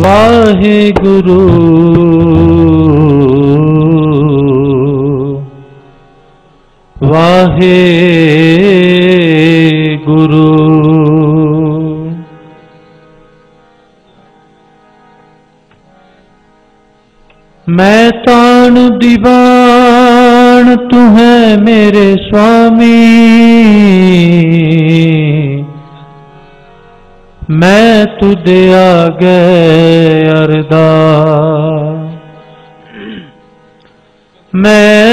वाहे गुरु वाहे गुरु। मैं तान दीवान तू है मेरे स्वामी, मैं तुझे आगे अरदास। मैं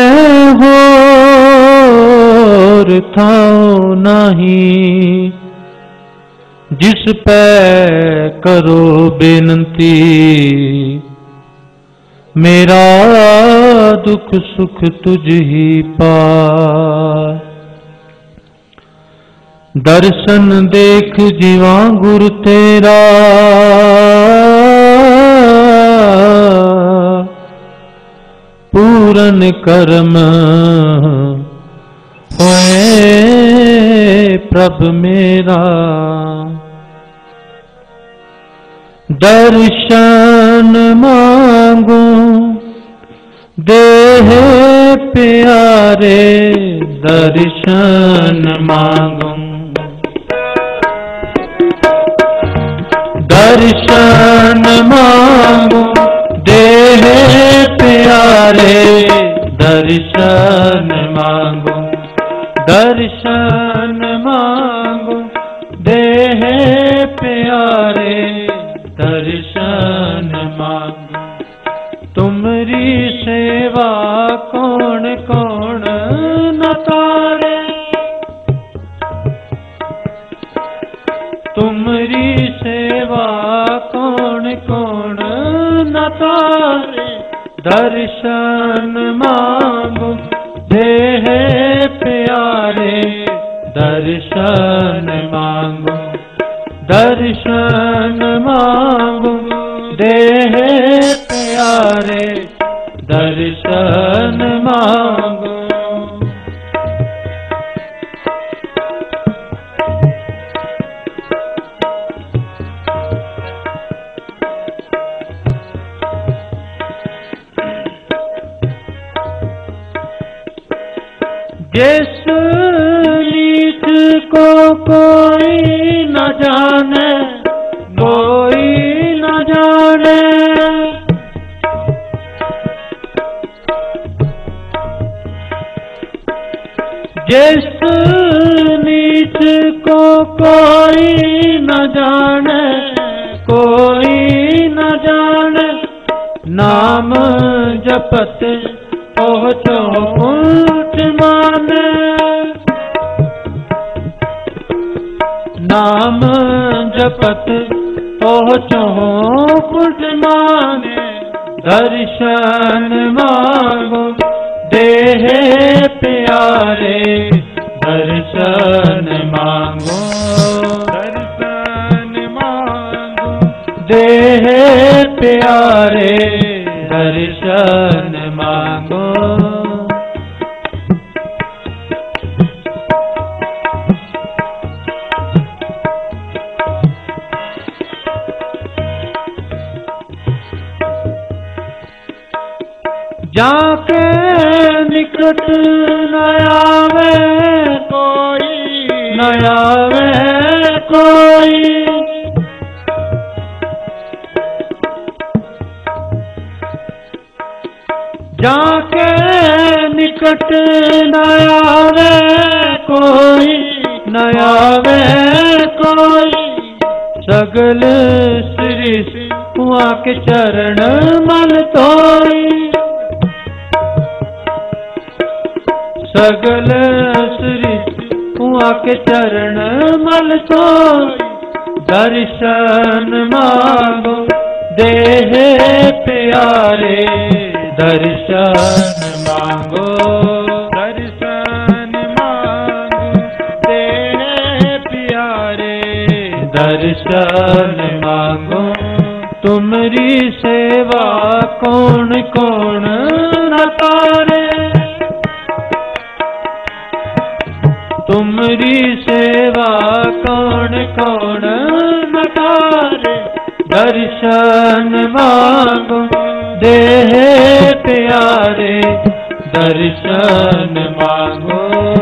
होर थाऊं नहीं जिस पे करो बेनती, मेरा दुख सुख तुझ ही पास। दर्शन देख जीवा गुर तेरा, पूरन कर्म होए प्रभ मेरा। दर्शन मांगू देह प्यारे, दर्शन मांगू दर्शन मांगू देह प्यारे, दर्शन मांगू दर्शन मांगू देह प्यारे, दर्शन मांगू। तुमरी सेवा कौन कौन न तारे, तुमरी सेवा कौन कौन न तारे। दर्शन मांगू देह प्यारे, दर्शन मांगू दर्शन मांगू देह प्यारे, दर्शन मांगू। जिस नीच को कोई न जाने, कोई न जाने, जिस नीच को कोई न जाने, कोई न जाने। नाम जपत पहुँचो ऊंच माने, नाम जपत पहुँचो ऊंच माने। दर्शन मांगो देह प्यारे, दर्शन मांगो दर्शन मांगो देह प्यारे, दर्शन मांगो। जाके निकट न आवे कोई, न आवे कोई। जाके निकट न आवे कोई, न आवे कोई। सगल सृष्टि हुआ के चरण मल तोई, सगल सृष्टि हुआ के चरण मल तोई। दर्शन मांगो देह प्यारे, दर्शन मांगो दर्शन मांगो देह प्यारे, दर्शन मांगो। तुमरी सेवा कौन कौन न तारे, तुमरी सेवा कौन कौन न तारे। दर्शन मांगो देह प्यारे, दर्शन मांगो।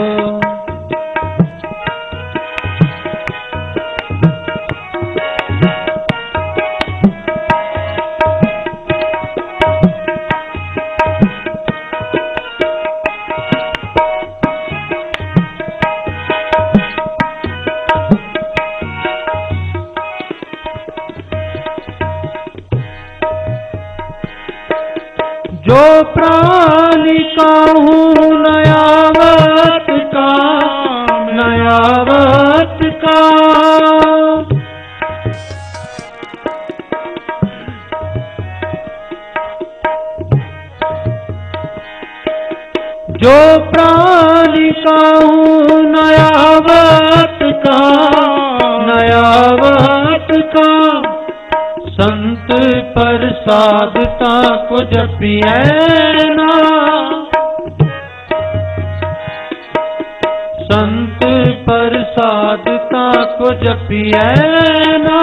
जो प्राणी काहूँ नयावत का, नयावत का, जो प्राणी काहूँ नयावत का, नयावत का, संत प्रसादता को जपिए ना, संत प्रसादता को जपिए ना,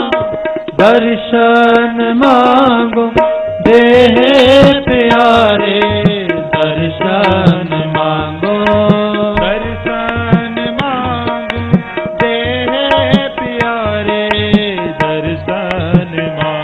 दर्शन मांगो देह प्यारे, दर्शन मांगो, दर्शन मांगो देह प्यारे, दर्शन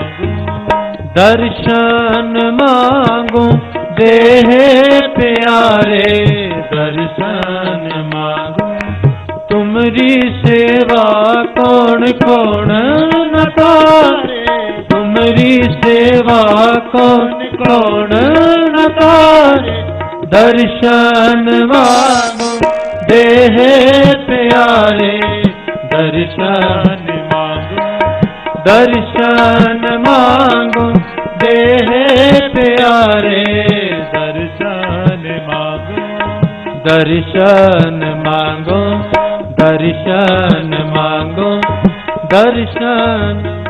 दर्शन मांगो देह प्यारे, दर्शन मांगो। तुमरी सेवा कौन कौन न करे, तुमरी सेवा कौन कौन न करे, दर्शन मांगो देह प्यारे, दर्शन मांगो, दर्शन मांगो देह प्यारे, दर्शन मांगो, दर्शन मांगो, दर्शन मांगो, दर्शन मांगो।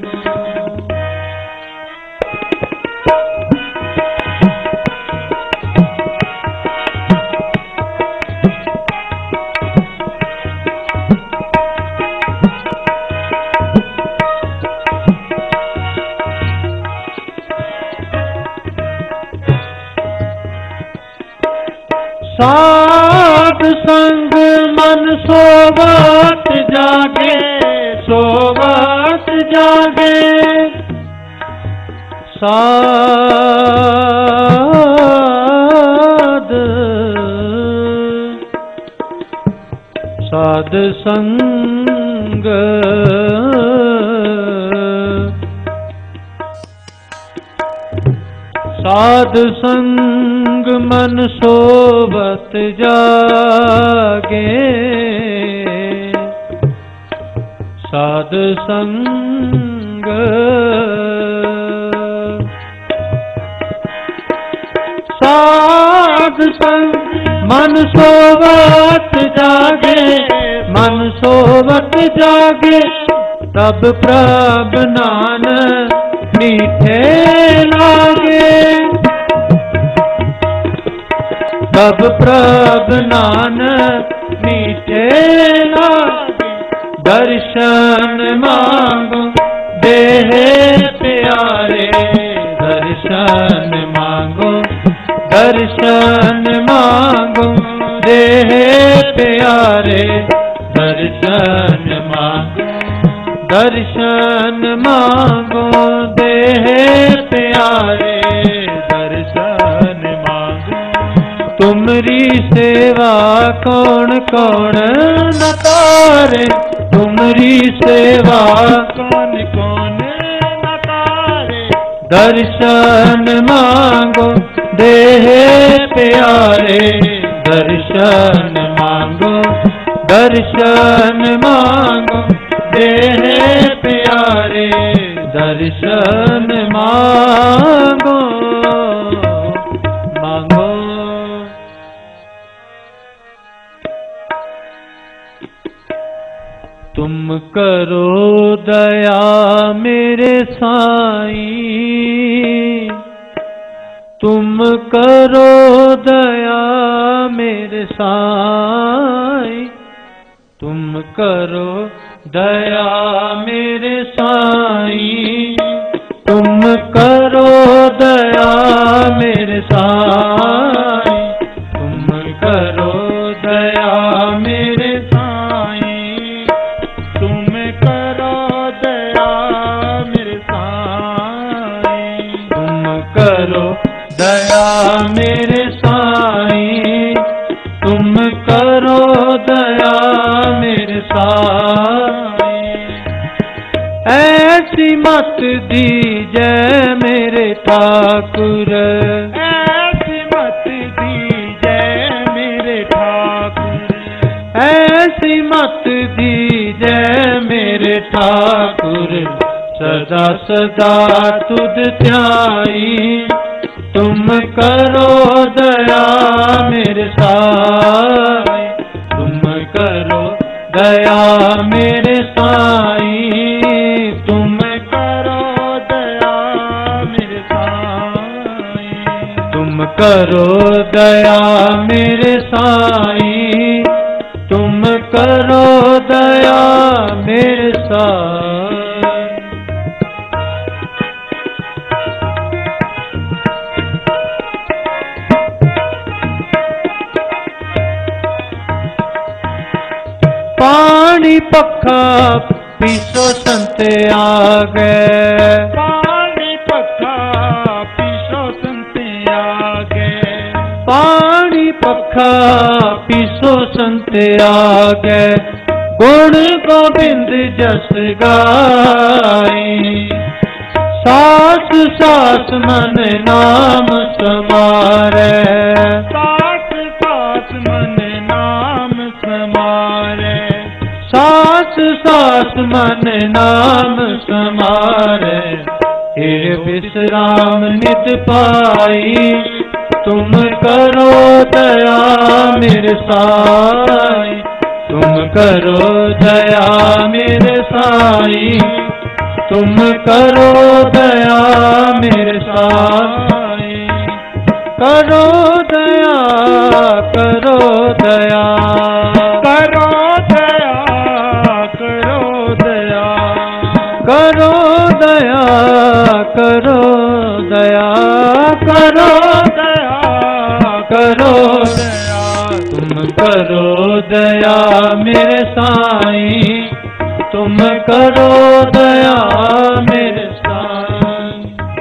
साध संग मन सोवत जागे, सोवत जागे, साध संग साध संग मन सोवत जागे, साध संग साध संग मन सोवत जागे, मन सोवत जागे, तब प्रभ नानक मीठे लागे, तब प्रभ नानक मीठे लागे, दर्शन मांगो देह प्यारे, दर्शन मांगो, दर्शन मांगो देह प्यारे, दर्शन मांगो, दर्शन मांगो देह प्यारे, दर्शन मांगो। तुमरी सेवा कौन कौन न करे, तुमरी सेवा कौन कौन न करे, दर्शन मांगो देह प्यारे, दर्शन मांगो, दर्शन मांगो देह प्यारे, दर्शन मांगो, मांगो। तुम करो दया मेरे साईं, तुम करो दया मेरे साईं, तुम करो दया मेरे साईं, दया मेरे साईं, तुम करो दया मेरे साईं, तुम करो दया मेरे साईं, तुम करो दया मेरे साईं। ऐसी मत दीजै मेरे ठाकुर, ऐसी मत दीजै मेरे ठाकुर, ऐसी मत दीजै मेरे ठाकुर, सदा सदा तुध ध्याई, तुम करो दया मेरे साईं, तुम करो दया मेरे साईं, तुम करो दया मेरे साईं, तुम करो दया मेरे साईं, तुम करो दया मेरे साईं। पानी पक्खा पीसो संते आ गए, पानी पक्खा पीसो संते आ गए, पानी पक्खा पीसो संते आ गए, गुण गोबिंद जस गाई, सास सास मन नाम समारे, सास सास मन नाम समारे, सास सास मन नाम समारे, हे विश्राम नित पाई, तुम करो दया मेरे साईं, तुम करो दया मेरे साईं, तुम करो दया मेरे साईं, करो दया करो दया करो दया करो दया करो दया करो दया करो दया करो दया, तुम करो दया मेरे साईं, तुम करो दया मेरे साईं।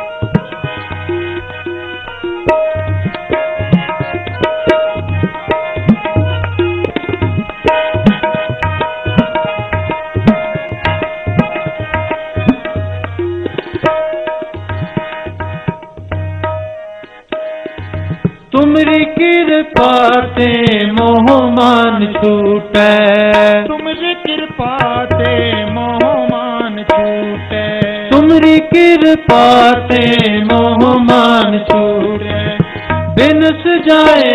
तुमरी कृपा ते मोह मान छूटे, तुमरी कृपा ते मोह मान छूटे, तुमरी कृपा ते मोह मान छूटे, बिनस जाए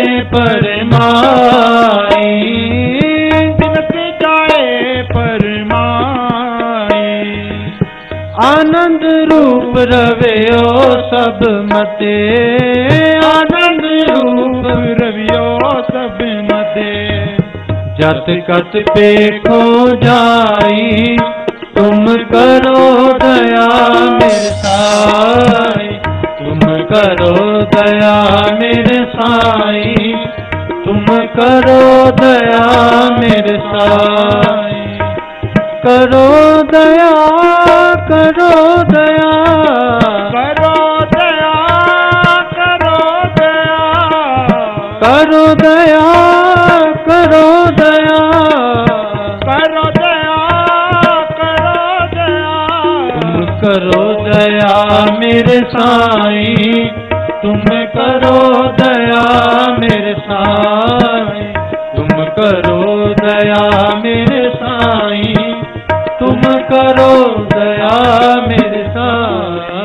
परमाई, बिनस जाए परमाई, आनंद रूप रवियो सब मते, आनंद रूप रवियो सब मते, जत कत पेखो जाई, तुम करो दया मेरे साईं, तुम करो दया मेरे साईं, तुम करो दया मेरे साईं, करो दया करो दया करो दया करो दया करो दया करो दया करो दया करो दया, तुम करो दया मेरे साईं, तुम करो दया मेरे साईं, तुम करो दया मेरे साईं, तुम करो दया मेरे साईं।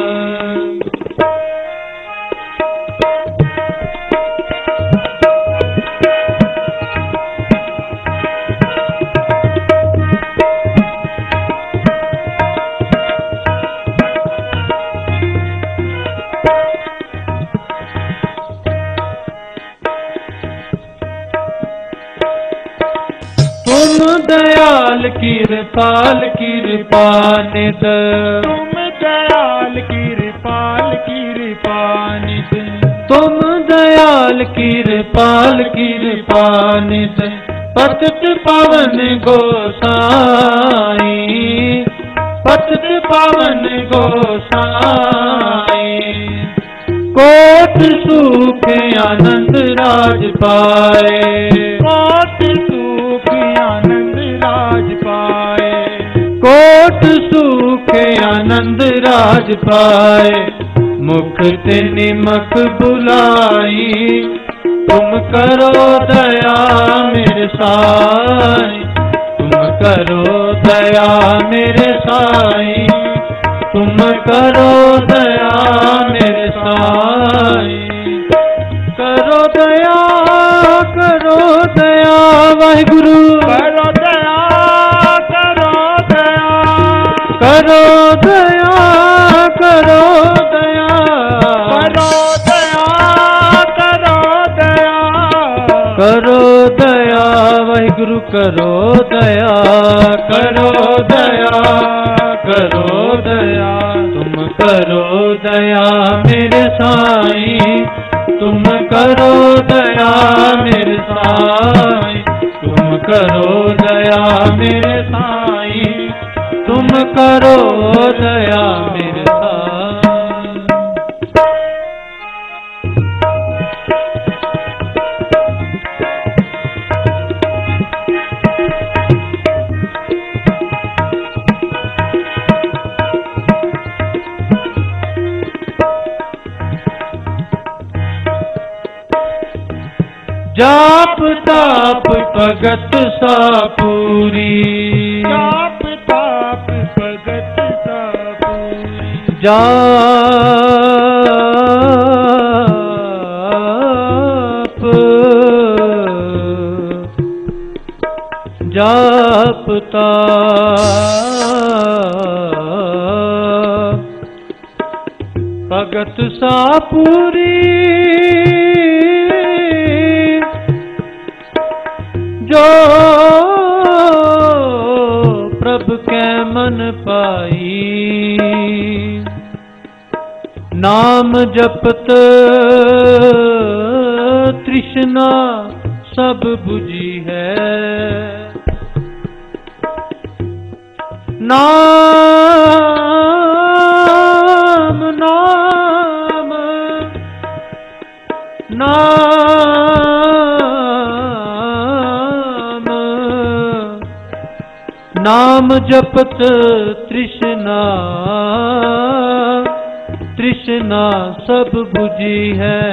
तुम दयाल कृपाल कृपानित, तुम दयाल कृपाल कृपानित, तुम दयाल कृपाल कृपानित, पतित पावन गोसाई, पतित पावन गोसाई। कोट सुख आनंद राज पाए, कोट सुख आनंद राज पाए, कोट सुख आनंद राज पाए। मुख ते निमक बुलाई, तुम करो दया मेरे साईं, तुम करो दया मेरे साईं, तुम करो दया मेरे साईं। करो दया वाहिगुरु, करो दया, करो दया, करो दया, करो दया, करो दया, करो दया, करो दया वाहिगुरु, करो दया, करो दया, करो दया। तुम करो दया मेरे साईं, तुम करो दया मेरे साईं, तुम करो दया मेरे साईं, तुम करो दया मेरे साईं। जाप ताप भगत सा पूरी, जाप ताप भगत सा पूरी, जाप जाप ताप भगत सा पूरी। जो प्रभु के मन पाई, नाम जपत तृष्णा सब बुझी है। नाम नाम नाम नाम जपत तृष्णा तृष्णा सब बुझी है।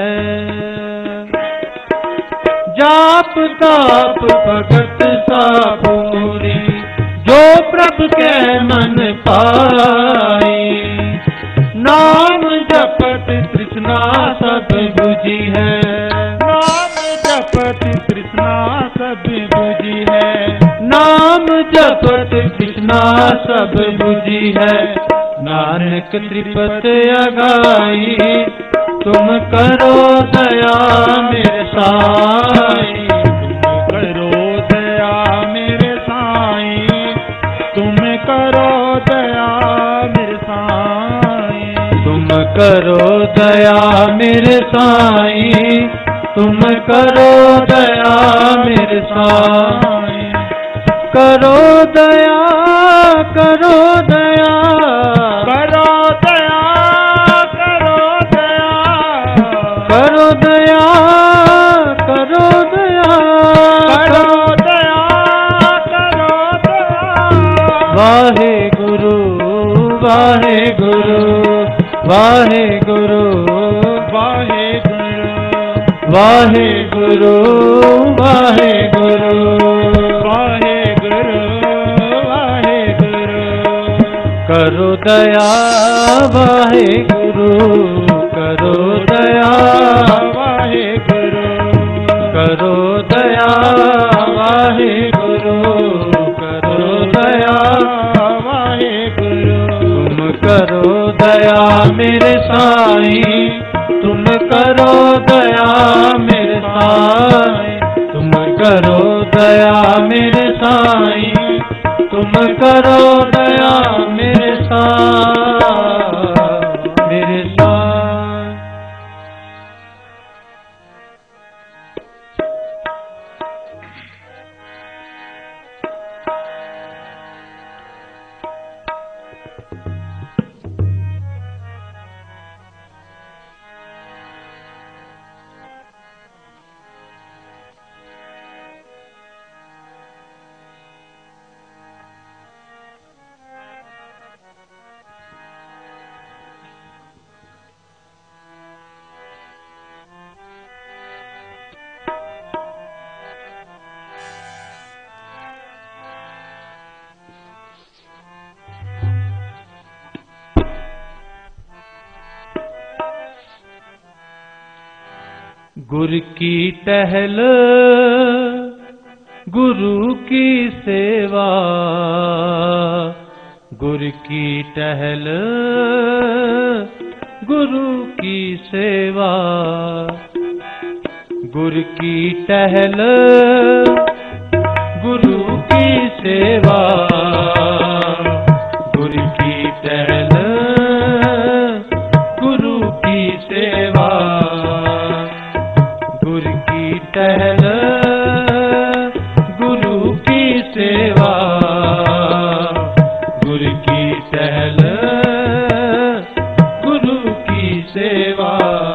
जाप ताप भगत सा पूरी, जो प्रभु के मन पाई, नाम जपत तृष्णा सब बुझी है। नाम जपत तृष्णा सब बुझी है। नाम जपत तृष्णा सब बुझी है। नानक त्रिपत अगाई, तुम करो दया मेरे साईं, तुम करो दया मेरे साईं, तुम करो दया मेरे साईं, तुम करो दया मेरे साईं, तुम करो दया मेरे साईं। करो दया, करो दया, करो दया, करो दया, करो दया, करो दया, करो दया, करो दया। वाहे गुरु, वाहे गुरु, वाहे गुरु, वाहे गुरु, वाहे गुरु, वाहे गुरु, वाहे गुरु, वाहे गुरु। करो दया वाहे गुरु, करो दया, वाहे गुरु, करो दया वाहे गुरु, करो दया, वाहे गुरु। तुम करो दया मेरे साईं, तुम करो दया मेरे साईं, तुम करो दया मेरे साईं, तुम करो दया मेरे साईं, मेरे साईं। गुरु की टहल गुरु की सेवा, गुरु की टहल गुरु की सेवा, गुरु की टहल गुरु की सेवा, गुरु की टहल गुरु की सेवा, गुरु की टहल गुरु की सेवा, गुरु की टहल गुरु की सेवा,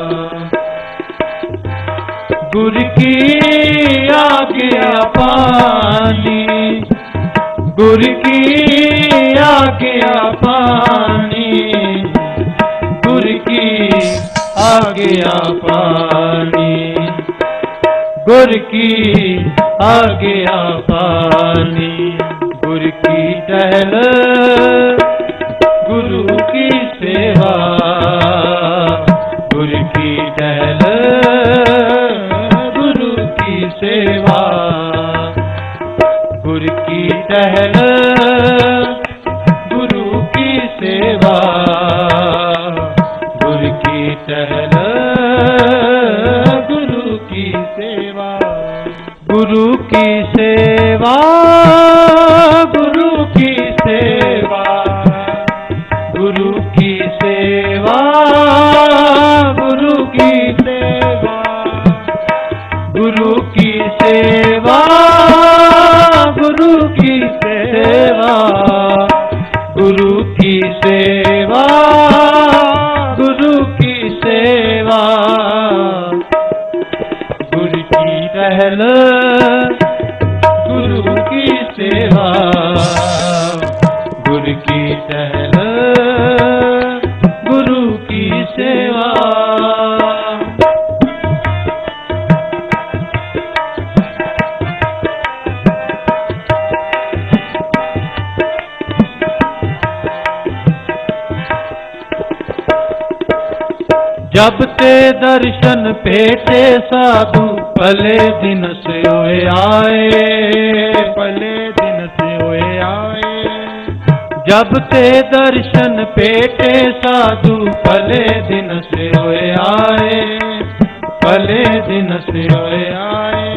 गुरु की आज्ञा पानी, गुरु की आज्ञा पानी, गुरु की आज्ञा पानी, गुरु की आज्ञा पानी, गुरु की टहल गुरु की सेवा, गुरु की टहल गुरु की सेवा, गुरु की टहल गुरु की सेवा, गुरु की टहल गुरु की सेवा, गुरु की सेवा, गुरु की सेवा, गुरु की सेवा, गुरु की सेवा, गुरु की सेवा, गुरु की सेवा, गुरु की सेवा, गुरु की सेवा, गुरु की टहल गुरु की सेवा, गुरु की टहल गुरु की सेवा। जब ते दर्शन पेटे साधु पले दिन से हुए आए, पले दिन से हुए आए, जब ते दर्शन पेटे साधु पले दिन से हुए आए, पले दिन से हुए आए,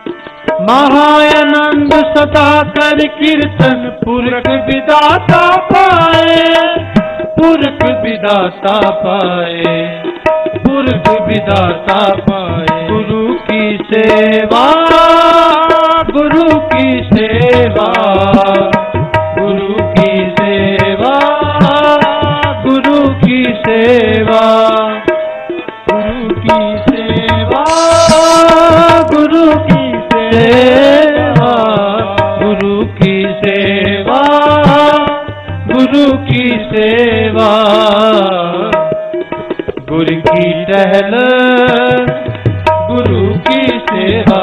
महानंद सदा कर कीर्तन पुरख विदाता पाए, पुरख विदाता पाए, पुरख विदाता पाए, गुरु की सेवा, गुरु की सेवा, गुरु की सेवा, गुरु की सेवा, गुरु की सेवा, गुरु की सेवा, गुरु की सेवा, गुरु की सेवा, गुरु की टहल गुरु की सेवा,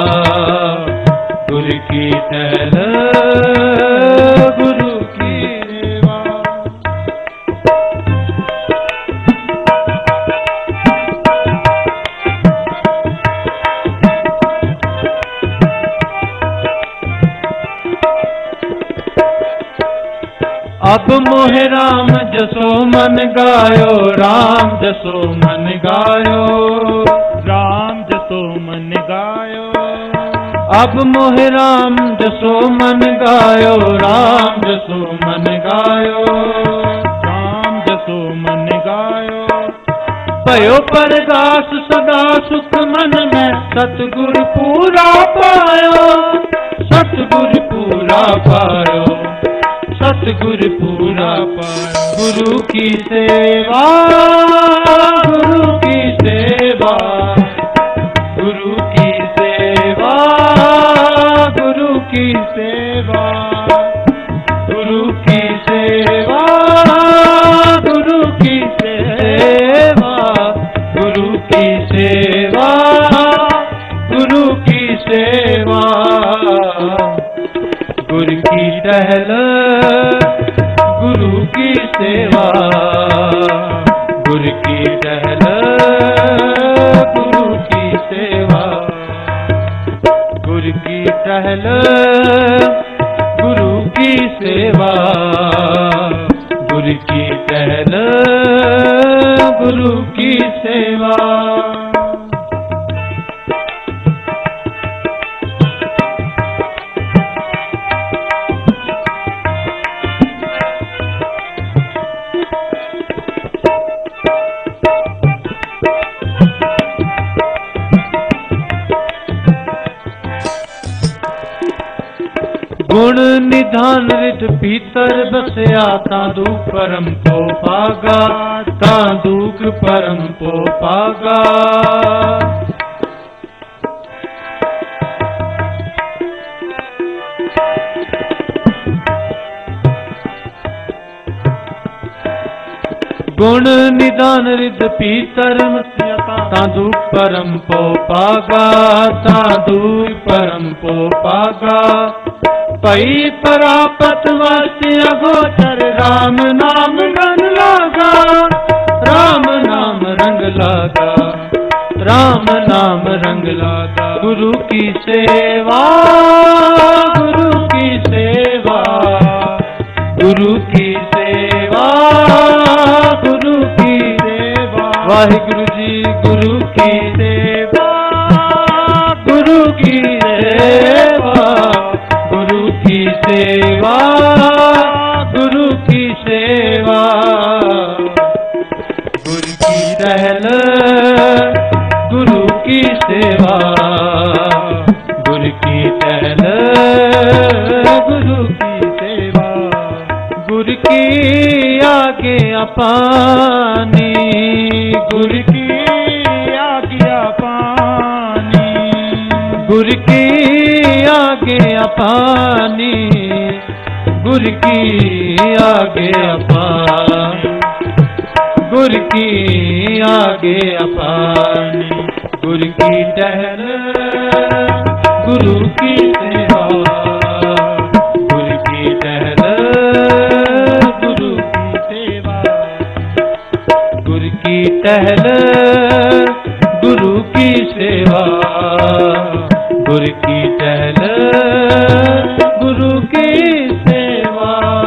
गुरु की टहल गुरु की सेवा। अब मोहे राम जसो मन गायो, राम जसो मन गायो, राम जसो मन गायो, अब मोहे राम जसो मन गायो, राम जसो मन गायो, राम जसो मन गायो, भयो परदास सदा सुख मन में, सतगुरु पूरा पायो, सतगुरु पूरा पायो, सतगुरु पूरा पायो, गुरु की सेवा, गुरु की सेवा, गुरु की सेवा, गुरु की सेवा, गुरु की सेवा, गुरु की सेवा, गुरु की सेवा, गुरु की सेवा, गुरु की टहल गुरु की सेवा, गुरु की टहल गुरु की सेवा। टहल गुरु की सेवा, गुरु की टहल गुरु की सेवा। गुण निधान रित भीतर बसया, तांदुक परम को पागा, तांदुक परम को पागा। गुण निधान रित भीतर तांदुक परम को पागा, तांदुक परम को पागा। पई परापत वास्य गोचर, राम नाम रंग लागा, राम नाम रंग लागा, राम नाम रंग लागा। गुरु की सेवा, गुरु की सेवा, गुरु की सेवा, गुरु की सेवा। वाहिगुरु जी गुरु की सेवा, गुरु की सेवा, गुरु की सेवा, गुरु की सेवा। गुरु की टहल गुरु की सेवा, गुरु की टहल गुरु की सेवा। गुरु की आगे अपानी, गुरु की आगे अपानी, गुरु की आगे अपानी, गुरु की आगे अपानी, गुरु की आगे अपानी। गुरु की टहल गुरु की सेवा, गुरु की टहल गुरु की सेवा। गुरु की टहल गुरु की सेवा, गुरु की टहल गुरु की सेवा।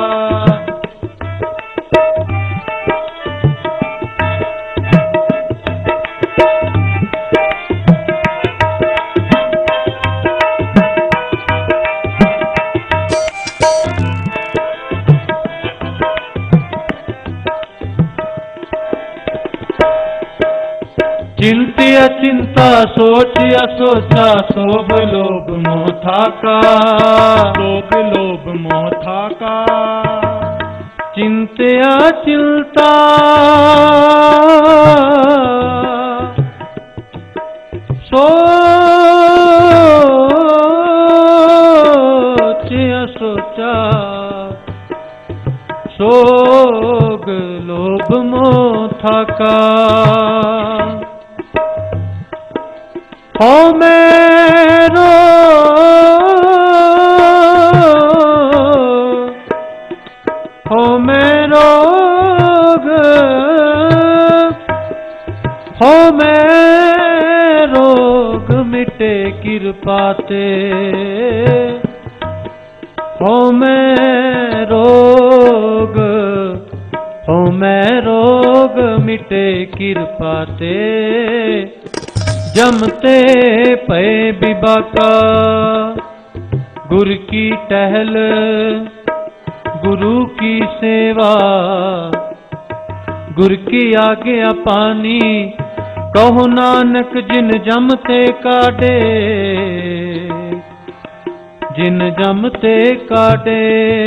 चिंत्य चिंता सोचिया सोचा, सोभ लोभ मोह थाका, लोभ लोभ मोह थाका। चिंत्या चिंता सोचिया सोचा, सोभ लोभ मोह थाका। हो मेरो हो मेरो हो मेरो मिटे कृपा ते, हो मेरो हो मेरो मिटे कृपा ते। जमते पे बिबाका, गुरु की टहल गुरु की सेवा, गुरु की आगे अपानी। कहो नानक जिन जमते काटे, जिन जमते काटे।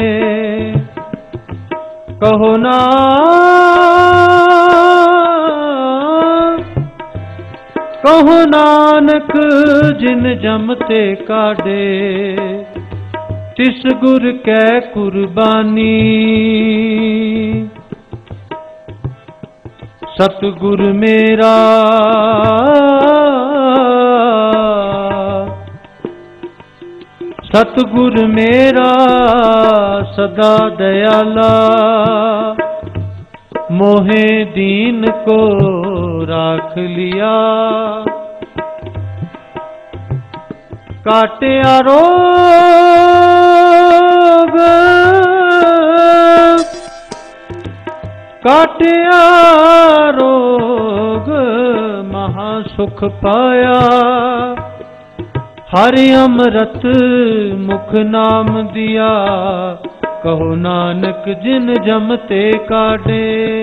कहो कहो नानक जिन जमते काटे, तिस गुर कै कुर्बानी। सतगुर मेरा सतगुर मेरा सदा दयाला, मोहे दीन को राख लिया। काटिया रोग काटिया रोग महासुख पाया हरि अमृत मुख नाम दिया कहो नानक जिन जमते काटे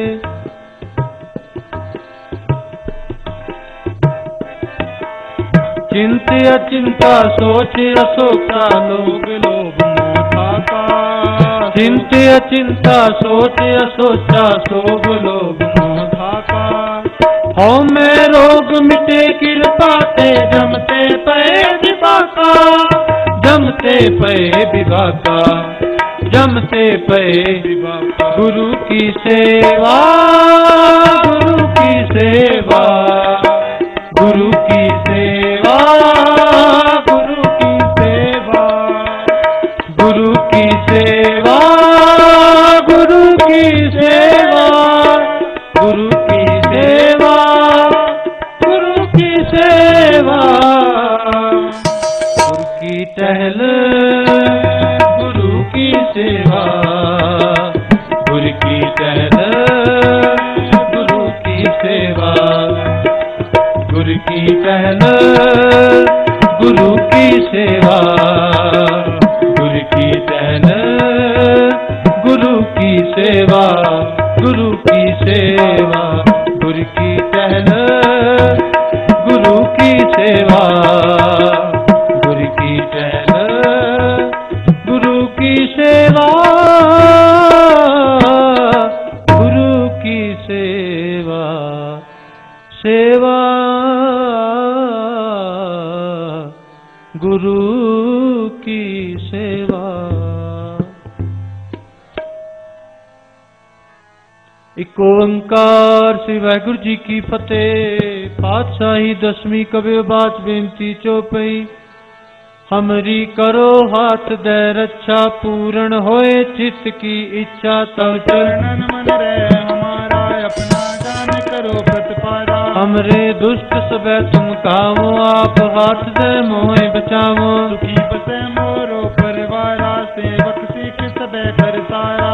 चिंत अचिंता सोच अशोका लोग लोभ मोह था चिंत अचिंता सोच असोचा सोभ लोभ मोह था हो मैं रोग मिटे कृपा ते जमते पे विवाका जमते पे विवाका जमते पे विवाका गुरु की सेवा गुरु की सेवा गुरु की सेवा गुरु की सेवा गुरु की सेवा गुरु की सेवा गुरु की सेवा गुरु की सेवा गुरु की टहल गुरु की सेवा गुरु की टहल गुरु की सेवा गुरु की टहल गुरु की सेवा गुरु की टहल गुरु की सेवा गुरु की सेवा गुरु की टहल गुरु की सेवा गुरु की टहल गुरु की सेवा गुरु की सेवा सेवा गुरु की सेवा। एक ओंकार श्री वाहिगुरु जी की फतेह। पातशाही दसवीं कबीर बात बेनती चौपई। हमरी करो हाथ दे रक्षा पूर्ण होए चित्त की इच्छा तब चरणन मन रहे हमारा अपना जान करो प्रतिपारा। हमरे दुष्ट सबे तुम कामो आप हाथ दे मोहे बचावो। सुखी बसे मोरो परिवारा सेवक सीख सबे कर तारा।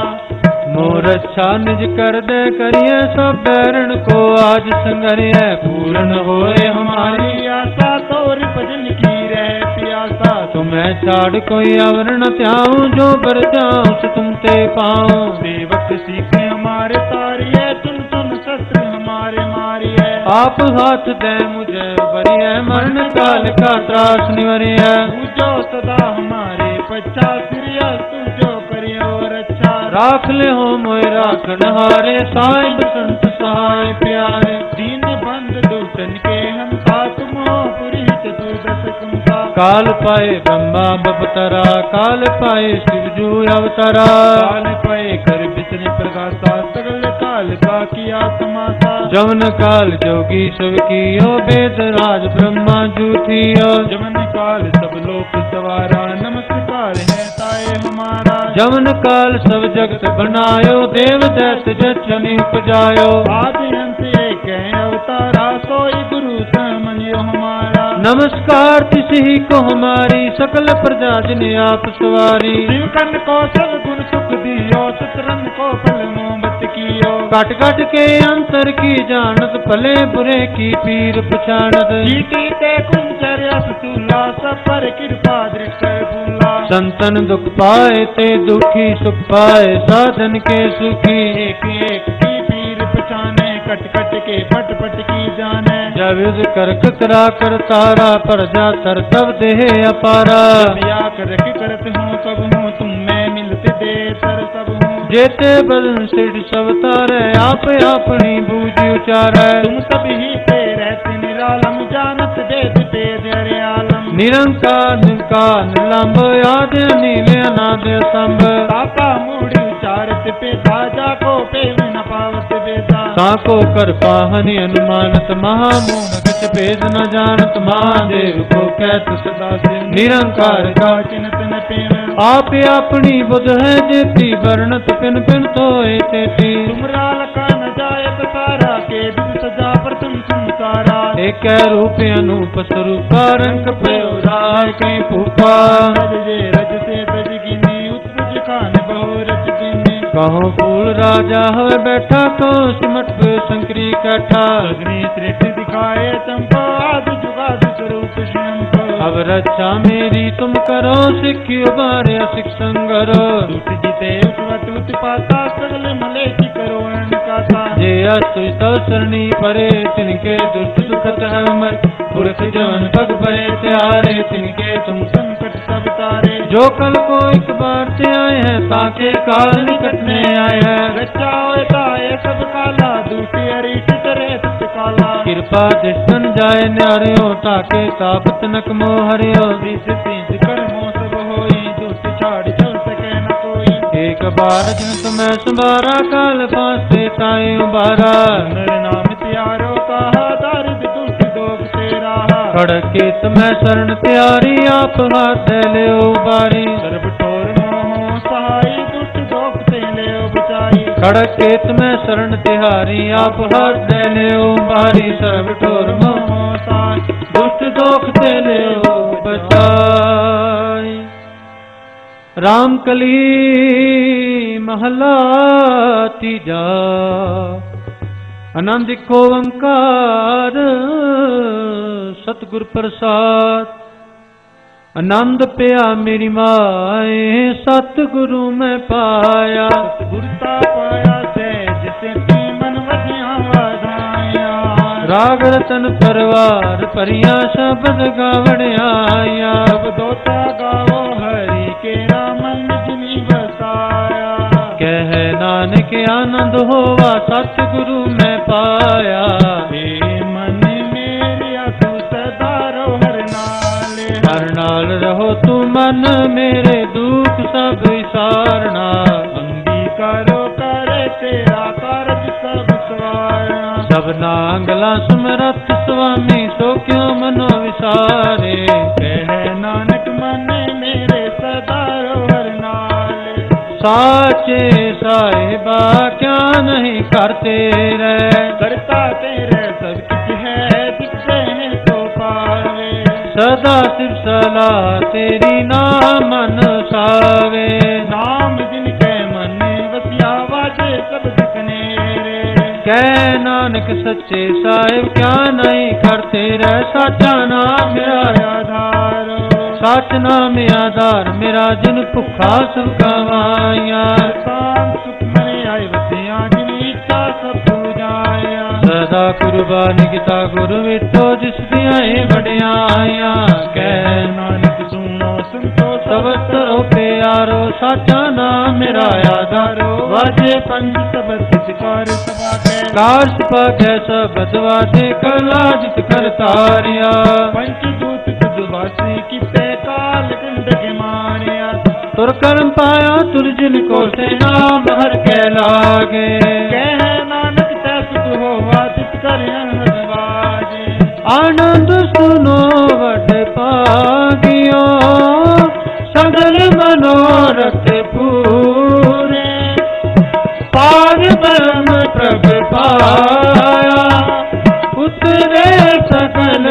मोर अच्छा निज कर दे करिए सब बैरण को आज संगरिए पूर्ण होए हमारी आशा तोर भजन की रहे प्यासा। तुम्हें छाड़ कोई आवरण त्याऊं जो बर जाऊं से तुम ते पाऊं। सेवक सीखे हमारे तारिये तुम तुम शस्त्र हमारे मारिए। आप हाथ दे मुझे बरिए मरण काल का त्रास निवरिए। तू जो सदा हमारे पच्चा सिरिया तू जो करिए और अच्छा। राख ले हो मोय राखन हारे साहिब संत सहाय प्यारे। दीन बंद दुष्टन के हंसा तुम हो पुरी चतुर्दश कुंता। काल पाए ब्रह्मा बपतरा काल पाए शिवजू अवतरा। काल पाए कर विष्णु प्रकाशा सगल काल का किया समासा। जमन काल जोगी सब कियो वेद राज ब्रह्मा जूठियो। जमन काल सब लोक सवारा नमस्कार है ताए हमारा। जमन काल सब जगत बनायो देव दैत जचनि उपजायो। आदि अंत एक अवतारा सोई गुरु समझियो हमारा। नमस्कार तिसही को हमारी सकल प्रजा जिन्हें आप सवारी। शिवकन को सब गुण सुख दियो शतरन को फल मोहब्बत कियो। काट काट के अंतर की जानत भले बुरे की पीर पछाणत। जीती ते कुंचर असूला सब पर कृपा दृष्टि भूला। संतन दुख पाए ते दुखी सुख पाए साधन के सुखी। एक एक की पीर पछाने कट कट के पट पट की जाने। जब युद्ध कर कतरा कर तारा पर जा तर तब देह अपारा। या कर करत हूँ कब हूँ तुम मैं मिलते दे तर सब हूँ। जेते बदन सिर सब तारे आप अपनी बूझ उचारे। तुम सभी से रहते निरालम जानत वेद वेद आलम। निरंकार निरंकार निलंब आद नील अनाद संभ। ताका मूढ़ उचारत पे ताजा को पे न पावत वेदा। ताको कर पाहनि अनुमानत महामूढ़ किछ भेद न जानत। महादेव को कहत सदा से निरंकार का चिन्हत न पेन। आप अपनी बुध है जेती वर्णत पिन पिन तोए तेती। तुमरा लका न जायत सारा के दिन सजा पर तुम संसारा। ਏਕੈ ਰੂਪ ਅਨੂਪ ਸਰੂਪਾ ਰੰਗ ਪਇਓ ਰਾਜ ਕੈ ਭੂਪਾ रज जे रज से तज कीनी उत्पज खान बहु रच कीनी कहो फूल राजा हवे बैठा कहो सिमट पे शंकरी कैठा अग्नि सृष्टि दिखाए चंपा आदि जुगादि स्वरूप शंप अब रक्षा मेरी तुम करो सिखियो बारे सिख संगरो दुष्ट जीते उसवत उत्पाता सगल मले की करो अनकाता जे अस्तु तव सरणी परे तिनके दुष्ट दुखत है मर पुरख जन पग परे त्यारे तिनके तुम संकट सब तारे जो कल को एक बार से आए हैं ताके काल निकटने आए हैं रचा होता है सब काला दूसरी हरीश करे तुझ काला कृपा दृष्टन जाए न्यारियो ताके तापत नक मोह हरियो विष तीज कर्मों सब होई दुष्ट छाड़ चल सके न कोई एक बार जिन तुम्हें संभारा काल फांसे ताए उबारा नर नाम त्यारो कहा दारिद दुष्ट दोग तेरा खड़के तुम्हें शरण त्यारी आप हाथ ले उबारी सर्व ठोर मोह सहाय दुष्ट दोग ते ले बचाई खड़के तुम्हें शरण तिहारी आप हाथ ले उबारी सर्व ठोर मोह सहाय दुष्ट दोख ते ले बचाई। राम कली महला तीजा आनंद को ओंकार सतगुर प्रसाद आनंद पिया मेरी माए सतगुरु में पाया गुरता पाया सहज से मन वधिया वाधाया राग रतन परवार परिया शब्द गावण आया अब दोता गावो हरि के रामन जिनी बसाया कह नानक आनंद होवा सतगुरु में पाया हे मन मेरिया तू सदा रहो हर नाल रहो तू मन मेरे दुख सब विसारना अंगीकारो करे तेरा कारज सब सवारना सब नांगला सुमरत स्वामी सो क्यों मनो विसारे कह नानक मन मेरे सदा रहो हर नाल साचे साहिबा क्या नहीं करते रह करता तेरे सब कुछ है दिखते हैं तो पावे सदा सिर सलाह तेरी नाम मन सावे नाम जिनके मन बसिया वाजे सब दिखने रे कह नानक सच्चे साहिब क्या नहीं करते रह साचा नाम मेरा आधार सच नाम आधार मेरा जिन भुखा सब गवाया शाम सुख मने आए वसिया जिन इच्छा सब पूजाया सदा कुर्बानी किता गुरु विठो जिस दिया बड़ियाया कह नानक सुनो सुनतो सबतरो प्यारो साचा नाम मेरा आधारो वाजे पंच सबद शिकार सभा के कार सभा के सबद वाजे कला जित कर तारिया पंचदूत कुदवासी किते काल कंड के मारिया तुर कर्म पाया तुर जिनको से नाम हर के लागे कह नानक तैस हो वादित कर अनहदवाजे आनंद सुनो वड पागियो सगल मनोरथ पूरे पार ब्रह्म प्रभ पाया उतरे सकल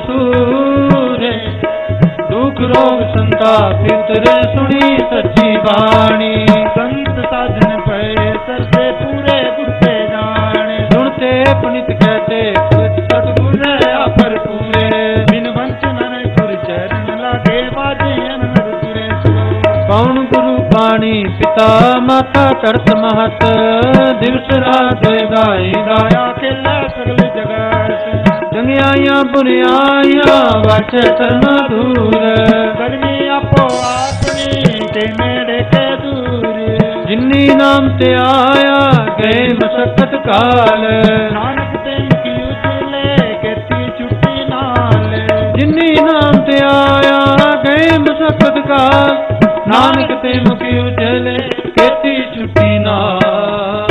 विसूरे दुख रोग संतापित रे सुनी सच्ची वाणी संत साधन पे सरसे पूरे गुरते जाने सुनते पुनित कहते सतगुर अपर पूरे बिन वंचन गुर चरण लागे बाजे अनहद तुरे सो कौन गुरु पाणी पिता माता करत महत दिवस रात गाई गाया खेला सगल जगत चंगियाइया बुरियाइया वाचे करना दूर गर्मी आपो आपनी ते मेरे के दूर जिन्नी नाम ते आया गए मशक्कत काल नानक तेन की उजले कहती छुट्टी नाल जिन्नी नाम ते आया गए मशक्कत काल नानक ते मुखी उजले कहती छुट्टी नाल।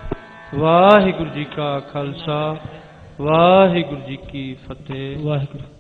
वाहिगुरु जी का खालसा वाहिगुरु जी की फतेह। वाहिगुरु।